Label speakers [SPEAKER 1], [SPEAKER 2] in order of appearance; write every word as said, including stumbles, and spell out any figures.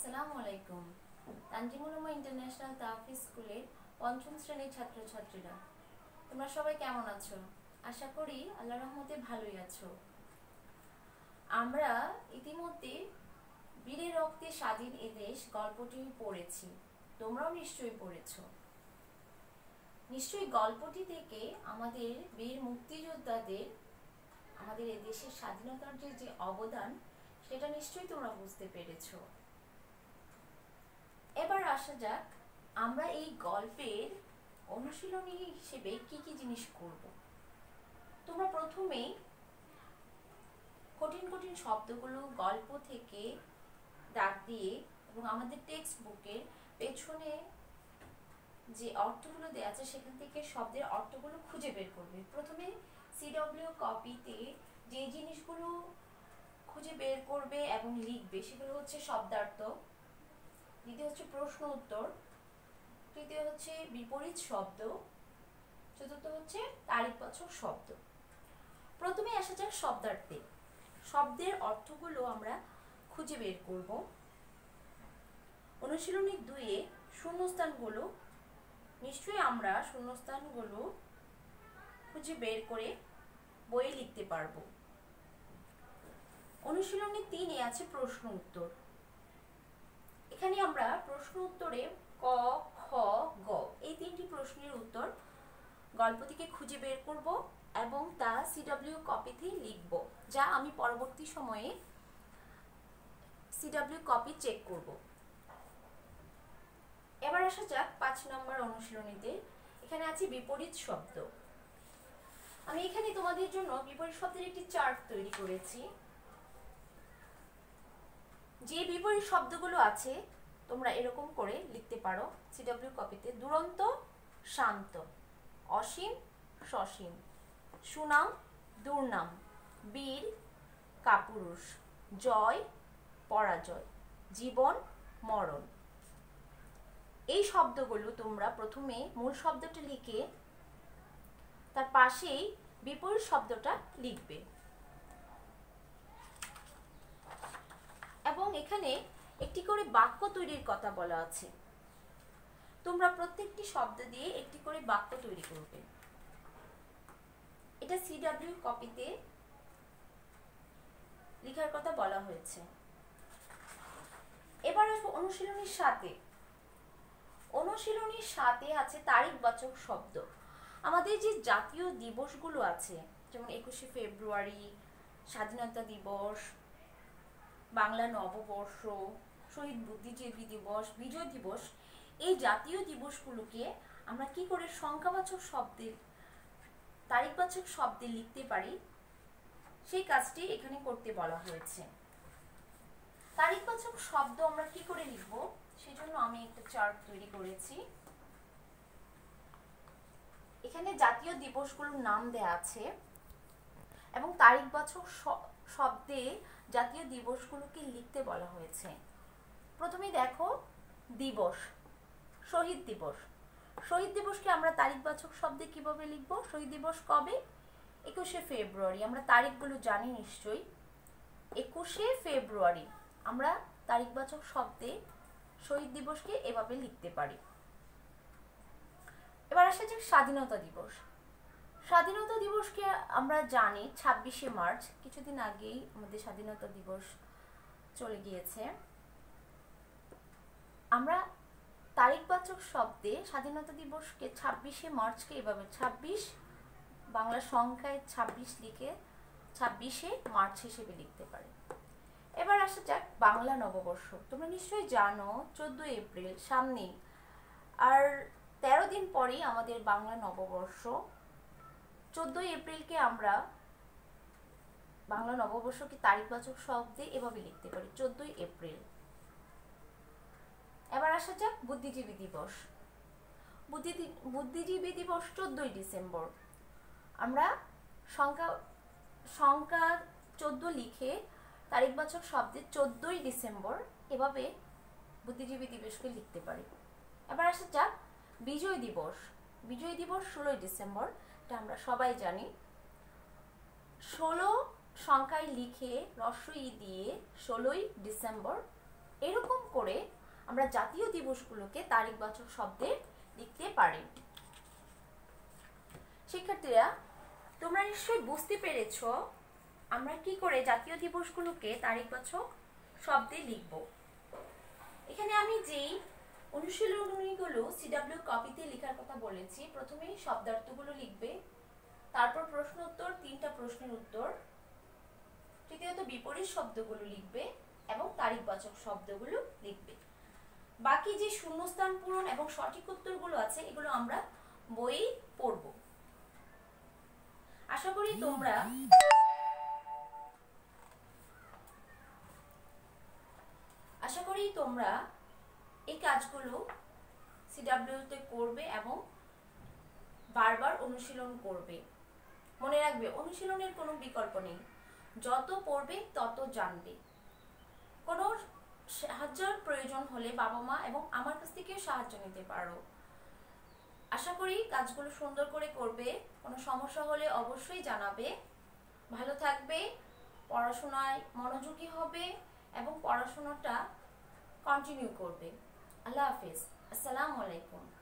[SPEAKER 1] আসসালামু আলাইকুম। তানজিমুল ইন্টারন্যাশনাল তাহফিজ স্কুলের পঞ্চম শ্রেণীর ছাত্রছাত্রীরা, তোমরা সবাই কেমন আছো? আশা করি আল্লাহর রহমতে ভালোই আছো। আমরা ইতিমধ্যে বীরের রক্তে স্বাধীন এ দেশ গল্পটি পড়েছি, তোমরাও নিশ্চয়ই পড়েছো। নিশ্চয়ই গল্পটি থেকে আমাদের বীর মুক্তিযোদ্ধাদের আমাদের এ দেশের স্বাধীনতার যে যে অবদান সেটা নিশ্চয়ই তোমরা বুঝতে পেরেছো। এবার আসা যাক, আমরা এই গল্পের অনুশীলনী হিসেবে কি কি জিনিস করব। তোমরা প্রথমেই কঠিন কঠিন শব্দগুলো গল্প থেকে দাগ দিয়ে এবং আমাদের টেক্সট বুকের পেছনে যে অর্থগুলো দেওয়া আছে সেখান থেকে শব্দের অর্থগুলো খুঁজে বের করবে। প্রথমে সিডব্লিউ কপিতে যে জিনিসগুলো খুঁজে বের করবে এবং লিখবে সেগুলো হচ্ছে শব্দার্থ, দ্বিতীয় হচ্ছে প্রশ্ন উত্তর, তৃতীয় হচ্ছে বিপরীত শব্দ, চতুর্থ হচ্ছে তারিখবাচক শব্দ। প্রথমে আসা যাক শব্দার্থে। শব্দের অর্থগুলো আমরা খুঁজে বের করব। অনুশীলনী দুইয়ে শূন্যস্থানগুলো নিশ্চয়ই আমরা শূন্যস্থানগুলো খুঁজে বের করে বইয়ে লিখতে পারবো। অনুশীলনী তিনে আছে প্রশ্ন উত্তর। এখানে আমরা প্রশ্ন উত্তরে ক, খ, গ এই তিনটি প্রশ্নের উত্তর গল্প থেকে খুঁজে বের করব এবং তা সিডব্লিউ কপিতে লিখব, যা আমি পরবর্তী সময়ে সিডব্লিউ কপি চেক করব। এবার আসা যাক পাঁচ নম্বর অনুশীলনীতে। এখানে আছে বিপরীত শব্দ। আমি এখানে তোমাদের জন্য বিপরীত শব্দের একটি চার্ট তৈরি করেছি। যে বিপরীত শব্দগুলো আছে তোমরা এরকম করে লিখতে পারো সিডব্লিউ কপিতে। দুরন্ত শান্ত, অসীম সসীম, সুনাম দুর্নাম, বীর কাপুরুষ, জয় পরাজয়, জীবন মরণ। এই শব্দগুলো তোমরা প্রথমে মূল শব্দটা লিখে তার পাশেই বিপরীত শব্দটা লিখবে এবং এখানে একটি করে বাক্য তৈরির কথা বলা আছে। তোমরা প্রত্যেকটি শব্দ দিয়ে একটি করে বাক্য তৈরি করবে। এটা সিডব্লিউ কপিতে লেখার কথা বলা হয়েছে। এবার আসবো অনুশীলনীর সাথে। অনুশীলনীর সাথে আছে তারিখবাচক শব্দ। আমাদের যে জাতীয় দিবসগুলো আছে, যেমন একুশে ফেব্রুয়ারি, স্বাধীনতা দিবস, বাংলা নববর্ষ, শহীদ বুদ্ধিজীবী দিবস, বিজয় দিবস, এই জাতীয় দিবসগুলোকে আমরা কি করে সংখ্যাবাচক শব্দের তারিখবাচক শব্দে লিখতে পারি সেই কাজটি এখানে করতে বলা হয়েছে। তারিখবাচক শব্দ আমরা কি করে লিখব সেজন্য আমি একটা চার্ট তৈরি করেছি। এখানে জাতীয় দিবসগুলোর নাম দেয়া আছে এবং তারিখবাচক শব্দে জাতীয় দিবসগুলোকে লিখতে বলা হয়েছে। প্রথমে দেখো দিবস, শহীদ দিবস। শহীদ দিবসকে আমরা তারিখবাচক শব্দে কিভাবে লিখব? শহীদ দিবস কবে? একুশে ফেব্রুয়ারি। আমরা তারিখগুলো জানি নিশ্চয়ই। একুশে ফেব্রুয়ারি আমরা তারিখবাচক শব্দে শহীদ দিবসকে এভাবে লিখতে পারি। এবার আসা যাক স্বাধীনতা দিবস। স্বাধীনতা দিবসকে আমরা জানি ছাব্বিশে মার্চ, কিছুদিন আগেই আমাদের স্বাধীনতা দিবস চলে গিয়েছে। আমরা তারিখবাচক শব্দে স্বাধীনতা দিবসকে ছাব্বিশে মার্চকে এভাবে ছাব্বিশ বাংলা সংখ্যায় ছাব্বিশ লিখে ছাব্বিশে মার্চ হিসেবে লিখতে পারি। এবার আসা যাক বাংলা নববর্ষ। তোমরা নিশ্চয়ই জানো চোদ্দই এপ্রিল সামনেই, আর তেরো দিন পরেই আমাদের বাংলা নববর্ষ। চোদ্দই এপ্রিলকে আমরা বাংলা নববর্ষকে তারিখবাচক শব্দে এভাবে লিখতে পারি চোদ্দই এপ্রিল। এবার আসা যাক বুদ্ধিজীবী দিবস। বুদ্ধিজীবী দিবস চোদ্দই ডিসেম্বর। আমরা সংখ্যা সংখ্যা চোদ্দ লিখে তারিখবাচক শব্দে চোদ্দই ডিসেম্বর এভাবে বুদ্ধিজীবী দিবসকে লিখতে পারি। এবার আসা যাক বিজয় দিবস। বিজয় দিবস ষোলোই ডিসেম্বর, এটা আমরা সবাই জানি। ষোলো সংখ্যায় লিখে রস্ব ই দিয়ে ষোলোই ডিসেম্বর এরকম করে করে আমরা জাতীয় দিবসগুলোকে তারিখবাচক শব্দে লিখতে পারি। শিক্ষার্থীরা, তোমরা নিশ্চয়ই বুঝতে পেরেছ আমরা কি করে জাতীয় দিবসগুলোকে তারিখবাচক শব্দে লিখব। এখানে আমি যেই অনুশীলনীগুলো সিডাব্লিউ কপিতে লেখার কথা বলেছি, প্রথমেই শব্দার্থগুলো লিখবে, তারপর প্রশ্ন উত্তর, তিনটা প্রশ্নের উত্তর, তৃতীয়ত বিপরীত শব্দগুলো লিখবে এবং তারিখবাচক শব্দগুলো লিখবে। বাকি যে শূন্যস্থান পূরণ এবং সঠিক উত্তরগুলো আছে এগুলো আমরা বইয়ে পড়ব। আশা করি তোমরা আশা করি তোমরা এই কাজগুলো সিডাব্লিউতে করবে এবং বারবার অনুশীলন করবে। মনে রাখবে, অনুশীলনের কোনো বিকল্প নেই, যত পড়বে তত জানবে। কোনো সাহায্যের প্রয়োজন হলে বাবা মা এবং আমার কাছ থেকেও সাহায্য নিতে পারো। আশা করি কাজগুলো সুন্দর করে করবে। কোনো সমস্যা হলে অবশ্যই জানাবে। ভালো থাকবে, পড়াশোনায় মনোযোগী হবে এবং পড়াশোনাটা কন্টিনিউ করবে। আল্লাহ হাফেজ। আসসালামু আলাইকুম।